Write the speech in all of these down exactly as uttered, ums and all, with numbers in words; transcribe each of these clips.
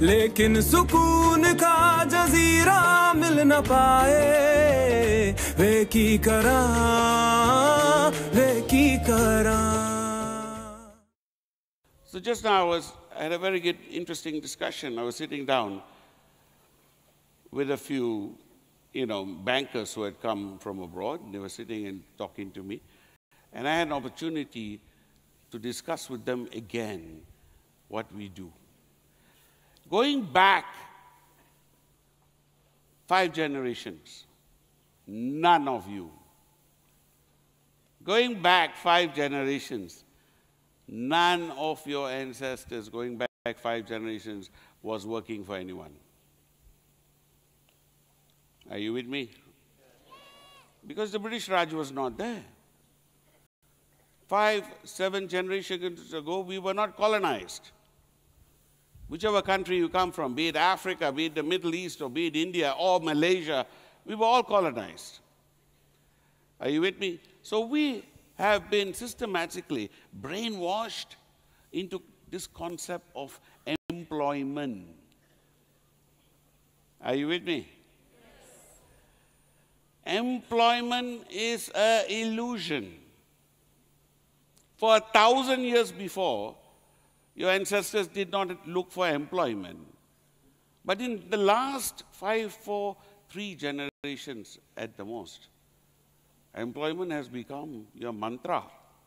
लेकिन सुकून का जजीरा मिल न पाए वे की करा वे की करा. So just now I was I had a very good, interesting discussion. I was sitting down with a few, you know, bankers who had come from abroad. They were sitting and talking to me. And I had an opportunity to discuss with them again what we do. Going back five generations, none of you. Going back five generations, none of your ancestors going back five generations was working for anyone. Are you with me? Because the British Raj was not there. Five, seven generations ago, we were not colonized. Whichever country you come from, be it Africa, be it the Middle East, or be it India, or Malaysia, we were all colonized. Are you with me? So we have been systematically brainwashed into this concept of employment. Are you with me? Yes. Employment is an illusion. For a thousand years before, your ancestors did not look for employment. But in the last five, four, three generations at the most, employment has become your mantra.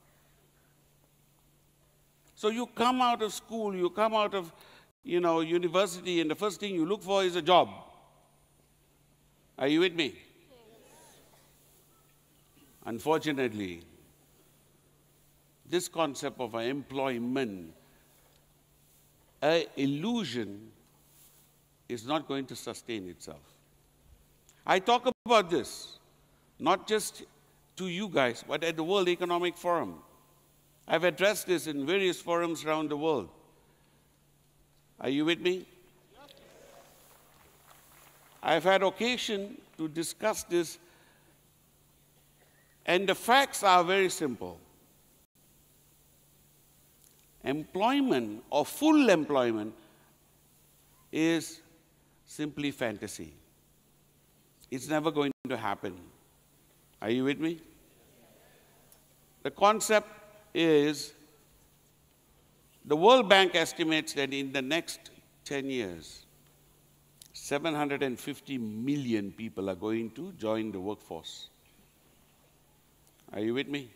So you come out of school, you come out of, you know, university, and the first thing you look for is a job. Are you with me? Yes. Unfortunately, this concept of employment, an illusion, is not going to sustain itself. I talk about this not just to you guys, but at the World Economic Forum. I've addressed this in various forums around the world. Are you with me? I've had occasion to discuss this, and the facts are very simple. Employment, or full employment, is simply fantasy. It's never going to happen. Are you with me? The concept is, the World Bank estimates that in the next ten years, seven hundred fifty million people are going to join the workforce. Are you with me?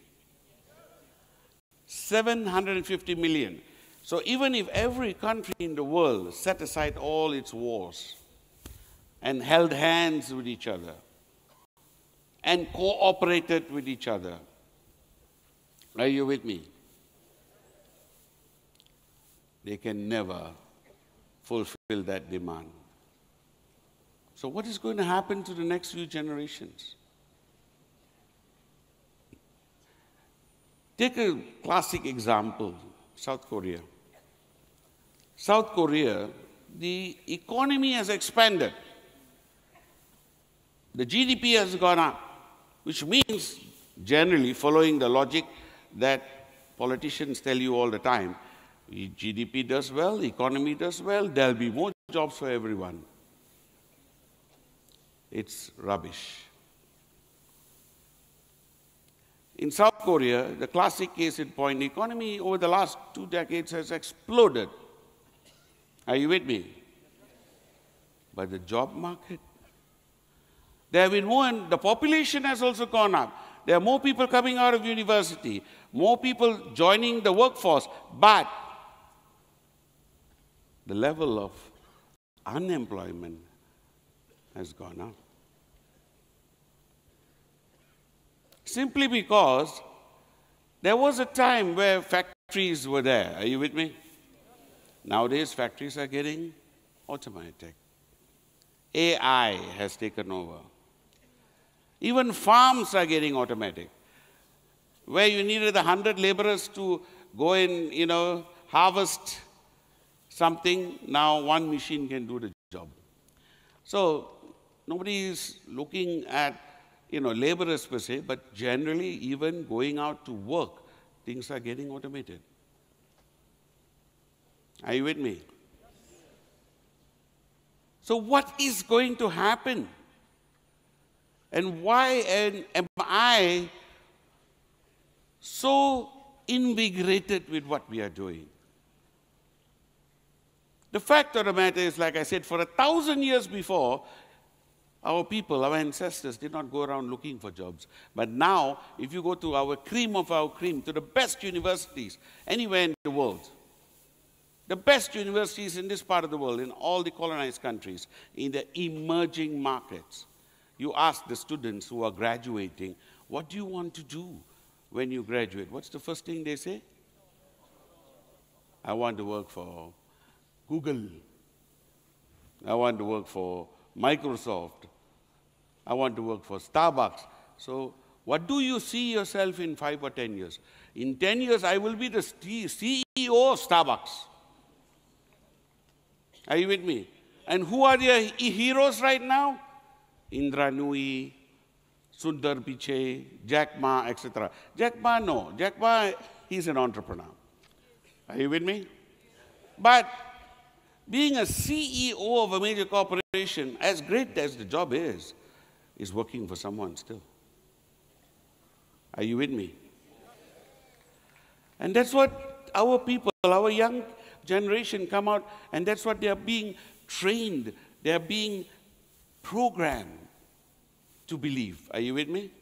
seven hundred fifty million. So even if every country in the world set aside all its wars and held hands with each other and cooperated with each other, are you with me? They can never fulfill that demand. So what is going to happen to the next few generations? Take a classic example, South Korea. South Korea, the economy has expanded. The G D P has gone up, which means, generally, following the logic that politicians tell you all the time, G D P does well, economy does well, there'll be more jobs for everyone. It's rubbish. In South Korea, the classic case in point, the economy over the last two decades has exploded. Are you with me? But the job market, there have been more, and the population has also gone up. There are more people coming out of university, more people joining the workforce, but the level of unemployment has gone up. Simply because there was a time where factories were there. Are you with me? Nowadays, factories are getting automatic. A I has taken over. Even farms are getting automatic. Where you needed a hundred laborers to go and, you know, harvest something, now one machine can do the job. So nobody is looking at, you know, laborers per se, but generally even going out to work, things are getting automated. Are you with me? So what is going to happen? And why am, am I so invigorated with what we are doing? The fact of the matter is, like I said, for a thousand years before, our people, our ancestors did not go around looking for jobs. But now, if you go to our cream of our cream, to the best universities anywhere in the world, the best universities in this part of the world, in all the colonized countries, in the emerging markets, you ask the students who are graduating, what do you want to do when you graduate? What's the first thing they say? I want to work for Google. I want to work for Microsoft. I want to work for Starbucks. So what do you see yourself in five or ten years? In ten years, I will be the C E O of Starbucks. Are you with me? And who are their heroes right now? Indra Nui, Sundar Pichai, Jack Ma, et cetera. Jack Ma, no. Jack Ma, he's an entrepreneur. Are you with me? But being a C E O of a major corporation, as great as the job is, is working for someone still. Are you with me? And that's what our people, our young generation come out, and that's what they are being trained, they are being programmed to believe. Are you with me?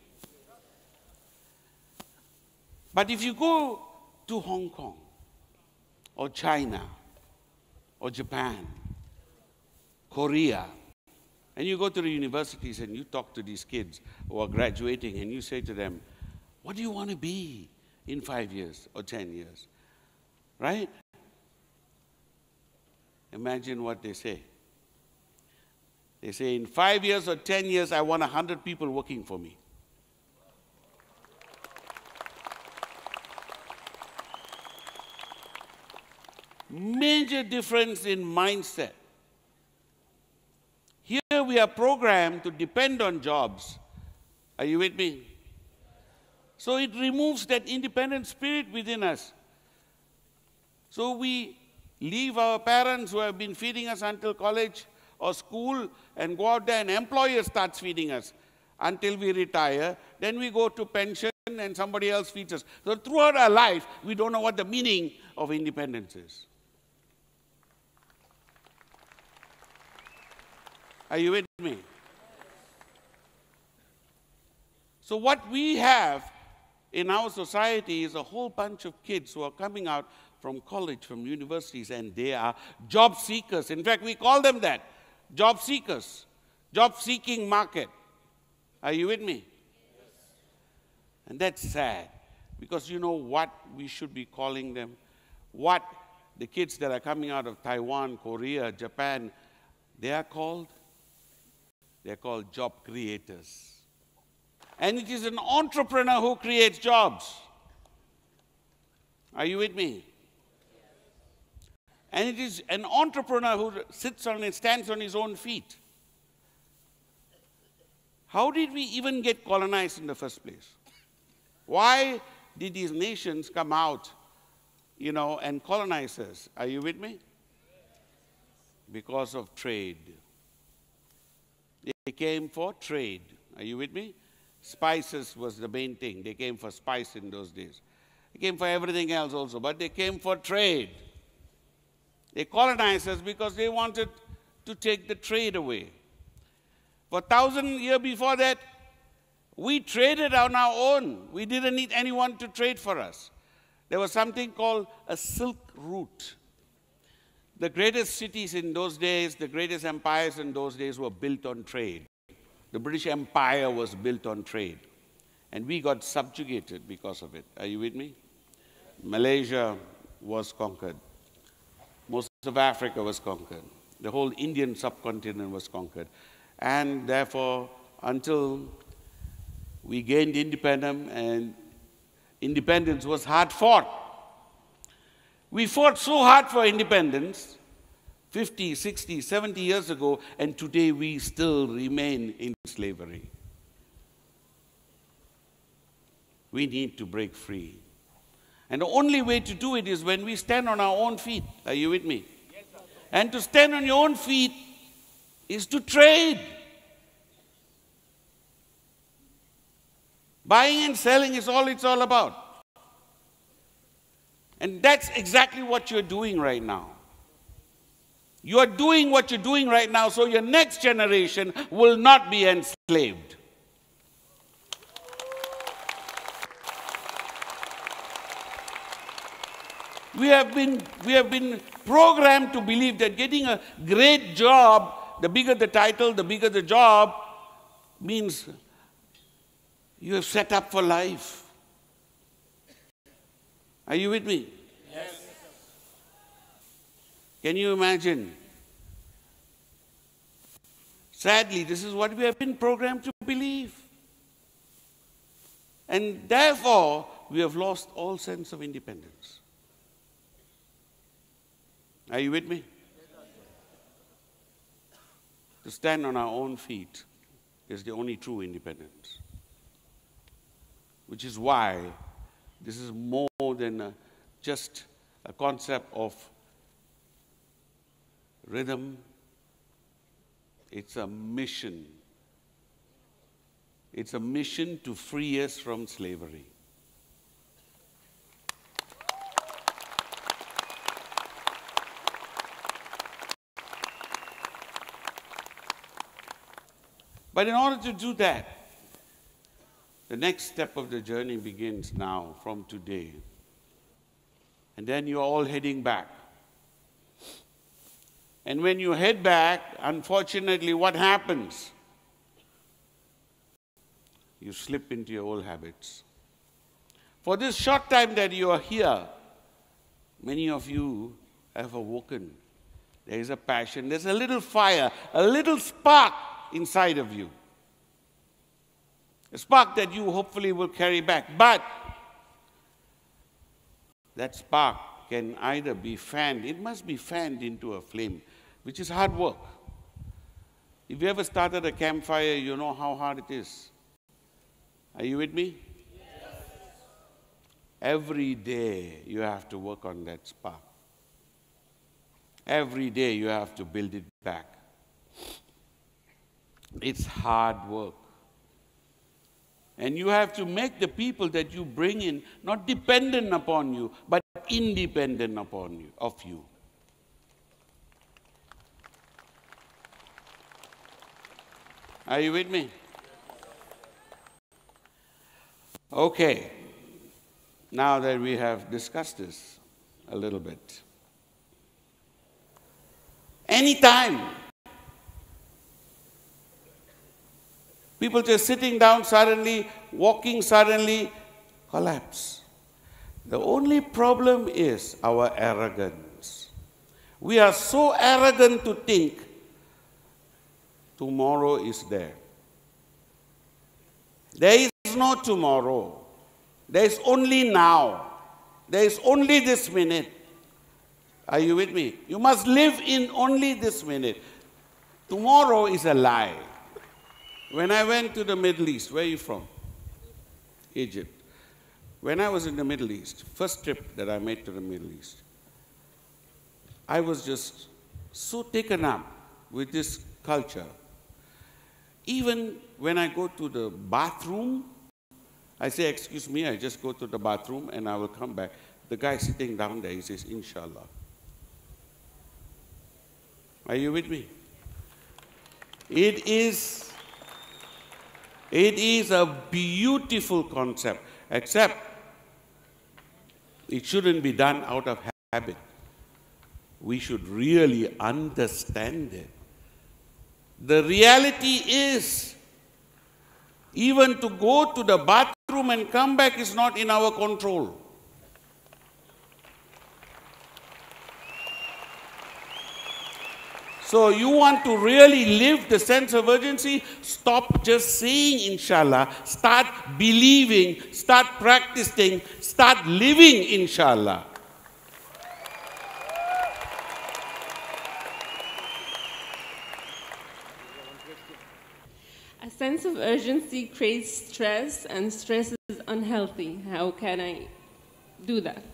But if you go to Hong Kong, or China, or Japan, Korea, and you go to the universities and you talk to these kids who are graduating and you say to them, what do you want to be in five years or ten years? Right? Imagine what they say. They say, in five years or ten years, I want a hundred people working for me. Major difference in mindset. Here we are programmed to depend on jobs. Are you with me? So it removes that independent spirit within us. So we leave our parents who have been feeding us until college or school and go out there and employer starts feeding us until we retire. Then we go to pension and somebody else feeds us. So throughout our life, we don't know what the meaning of independence is. Are you with me? So what we have in our society is a whole bunch of kids who are coming out from college, from universities, and they are job seekers. In fact, we call them that, job seekers, job-seeking market. Are you with me? Yes. And that's sad, because you know what we should be calling them? What the kids that are coming out of Taiwan, Korea, Japan, they are called? They're called job creators. And it is an entrepreneur who creates jobs. Are you with me? And it is an entrepreneur who sits on and stands on his own feet. How did we even get colonized in the first place? Why did these nations come out, you know, and colonize us? Are you with me? Because of trade. They came for trade. Are you with me? Spices was the main thing. They came for spice in those days. They came for everything else also, but they came for trade. They colonized us because they wanted to take the trade away. For a thousand years before that, we traded on our own. We didn't need anyone to trade for us. There was something called a Silk Route. The greatest cities in those days, the greatest empires in those days were built on trade. The British Empire was built on trade. And we got subjugated because of it. Are you with me? Malaysia was conquered. Most of Africa was conquered. The whole Indian subcontinent was conquered. And therefore, until we gained independence, and independence was hard fought. We fought so hard for independence fifty, sixty, seventy years ago, and today we still remain in slavery. We need to break free. And the only way to do it is when we stand on our own feet. Are you with me? Yes, sir. And to stand on your own feet, is to trade. Buying and selling is all it's all about. And that's exactly what you're doing right now. You are doing what you're doing right now so your next generation will not be enslaved. We have been, we have been programmed to believe that getting a great job, the bigger the title, the bigger the job, means you have set up for life. Are you with me? Yes. Can you imagine? Sadly, this is what we have been programmed to believe. And therefore, we have lost all sense of independence. Are you with me? To stand on our own feet is the only true independence. Which is why this is more than a, just a concept of rhythm. It's a mission. It's a mission to free us from slavery. But in order to do that, the next step of the journey begins now, from today. And then you're all heading back. And when you head back, unfortunately, what happens? You slip into your old habits. For this short time that you are here, many of you have awoken. There is a passion, there's a little fire, a little spark inside of you. A spark that you hopefully will carry back. But that spark can either be fanned, it must be fanned into a flame, which is hard work. If you ever started a campfire, you know how hard it is. Are you with me? Yes. Every day you have to work on that spark. Every day you have to build it back. It's hard work. And you have to make the people that you bring in not dependent upon you, but independent upon you, of you. Are you with me? Okay. Now that we have discussed this a little bit. Anytime people just sitting down suddenly, walking suddenly, collapse. The only problem is our arrogance. We are so arrogant to think tomorrow is there. There is no tomorrow. There is only now. There is only this minute. Are you with me? You must live in only this minute. Tomorrow is a lie. When I went to the Middle East, where are you from? Egypt. When I was in the Middle East, first trip that I made to the Middle East, I was just so taken up with this culture. Even when I go to the bathroom, I say, excuse me, I just go to the bathroom and I will come back. The guy sitting down there, he says, Inshallah. Are you with me? It is, it is a beautiful concept, except it shouldn't be done out of habit. We should really understand it. The reality is, even to go to the bathroom and come back is not in our control. So you want to really live the sense of urgency, stop just saying inshallah, start believing, start practicing, start living inshallah. A sense of urgency creates stress, and stress is unhealthy. How can I do that?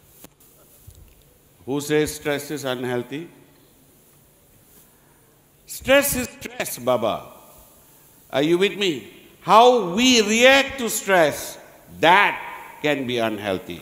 Who says stress is unhealthy? Stress is stress, Baba. Are you with me? How we react to stress, that can be unhealthy.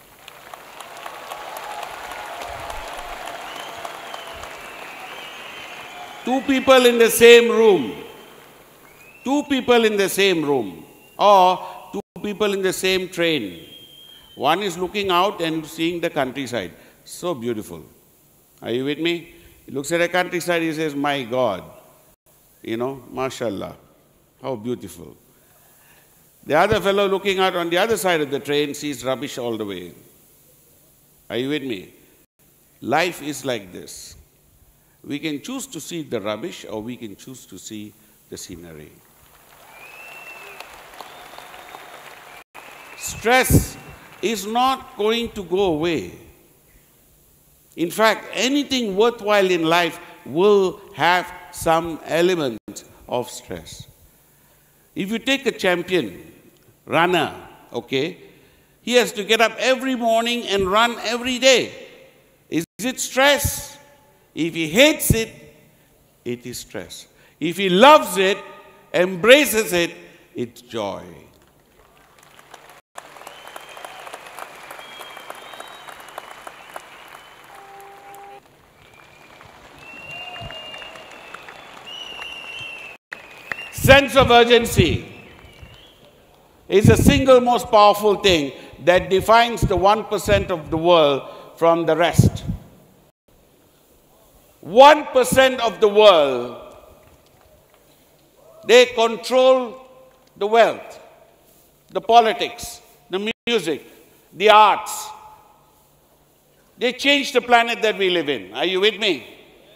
Two people in the same room, two people in the same room, or two people in the same train. One is looking out and seeing the countryside. So beautiful. Are you with me? He looks at the countryside, he says, my God, you know, mashallah, how beautiful. The other fellow looking out on the other side of the train sees rubbish all the way. Are you with me? Life is like this. We can choose to see the rubbish or we can choose to see the scenery. Stress is not going to go away. In fact, anything worthwhile in life will have some element of stress. If you take a champion runner, okay, he has to get up every morning and run every day. Is it stress? If he hates it, it is stress. If he loves it, embraces it, it's joy. Sense of urgency is the single most powerful thing that defines the one percent of the world from the rest. one percent of the world, they control the wealth, the politics, the music, the arts. They change the planet that we live in. Are you with me?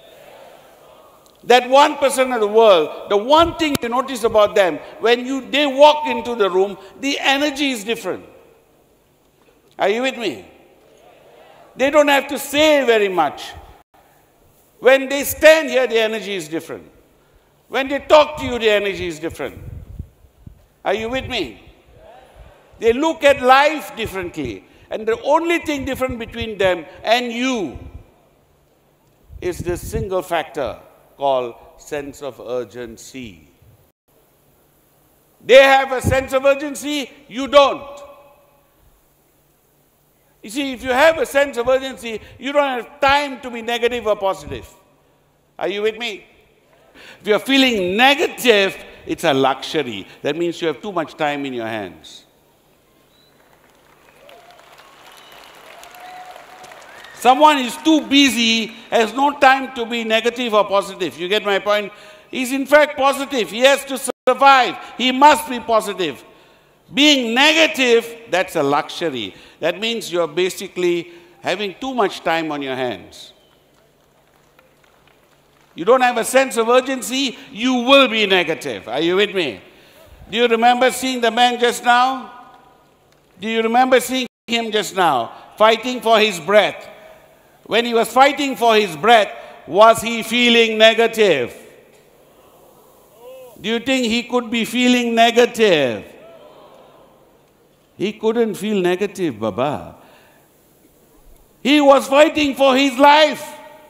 That one percent of the world, the one thing you notice about them, when you, they walk into the room, the energy is different. Are you with me? They don't have to say very much. When they stand here, the energy is different. When they talk to you, the energy is different. Are you with me? They look at life differently. And the only thing different between them and you is this single factor called sense of urgency. They have a sense of urgency, you don't. You see, if you have a sense of urgency, you don't have time to be negative or positive. Are you with me? If you're feeling negative, it's a luxury. That means you have too much time in your hands. Someone is too busy, has no time to be negative or positive. You get my point? He's in fact positive. He has to survive. He must be positive. Being negative, that's a luxury. That means you're basically having too much time on your hands. You don't have a sense of urgency, you will be negative. Are you with me? Do you remember seeing the man just now? Do you remember seeing him just now? Fighting for his breath. When he was fighting for his breath, was he feeling negative? Do you think he could be feeling negative? He couldn't feel negative, Baba. He was fighting for his life.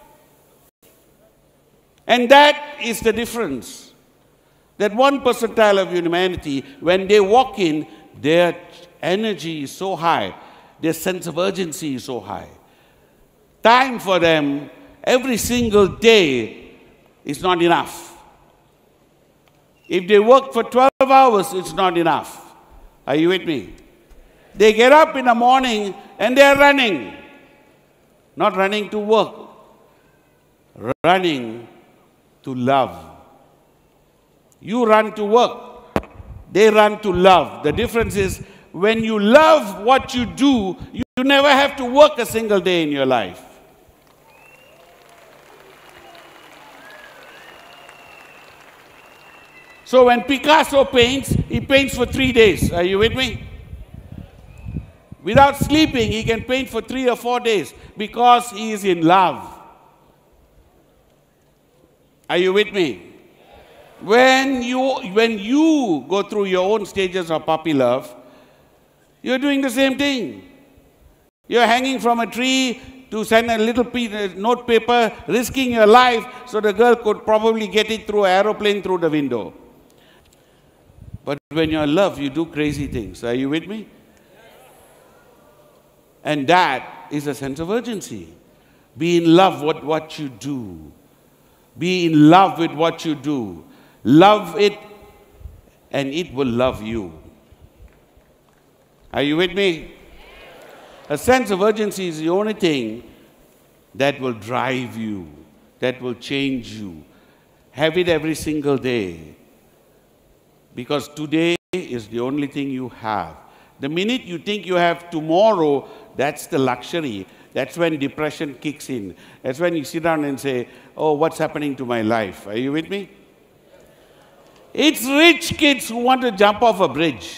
And that is the difference. That one percentile of humanity, when they walk in, their energy is so high, their sense of urgency is so high. Time for them, every single day, is not enough. If they work for twelve hours, it's not enough. Are you with me? They get up in the morning and they're running. Not running to work. Running to love. You run to work. They run to love. The difference is when you love what you do, you never have to work a single day in your life. So when Picasso paints, he paints for three days. Are you with me? Without sleeping, he can paint for three or four days because he is in love. Are you with me? When you, when you go through your own stages of puppy love, you're doing the same thing. You're hanging from a tree to send a little piece, of note paper, risking your life, so the girl could probably get it through an aeroplane through the window. But when you're in love, you do crazy things. Are you with me? And that is a sense of urgency. Be in love with what you do. Be in love with what you do. Love it, and it will love you. Are you with me? A sense of urgency is the only thing that will drive you, that will change you. Have it every single day. Because today is the only thing you have. The minute you think you have tomorrow, that's the luxury. That's when depression kicks in. That's when you sit down and say, oh, what's happening to my life? Are you with me? It's rich kids who want to jump off a bridge.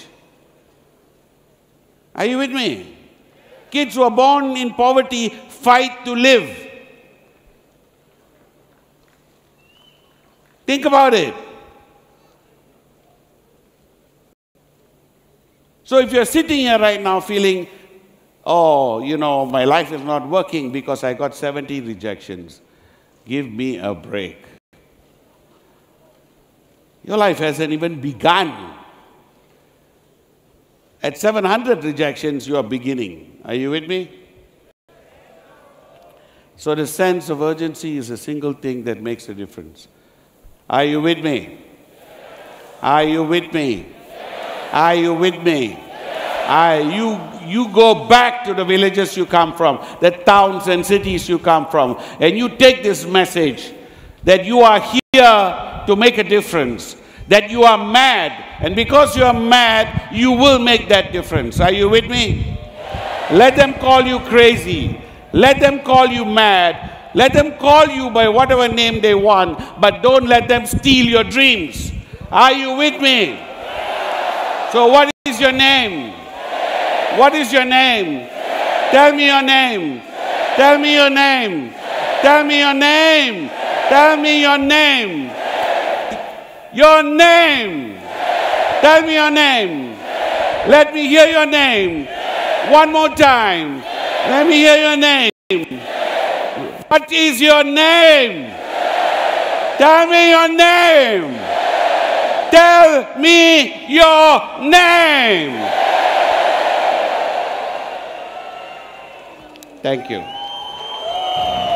Are you with me? Kids who are born in poverty fight to live. Think about it. So if you're sitting here right now feeling, oh, you know, my life is not working because I got seventy rejections, give me a break. Your life hasn't even begun. At seven hundred rejections, you are beginning. Are you with me? So the sense of urgency is a single thing that makes a difference. Are you with me? Are you with me? Are you with me? Are you, you go back to the villages you come from, the towns and cities you come from, and you take this message that you are here to make a difference, that you are mad, and because you are mad, you will make that difference. Are you with me? Let them call you crazy. Let them call you mad. Let them call you by whatever name they want, but don't let them steal your dreams. Are you with me? So what is your name? What is your name? Tell me your name. Tell me your name. Tell me your name. Tell me your name. Your name. Tell me your name. Let me hear your name. One more time. Let me hear your name. What is your name? Tell me your name. Tell me your name. Thank you.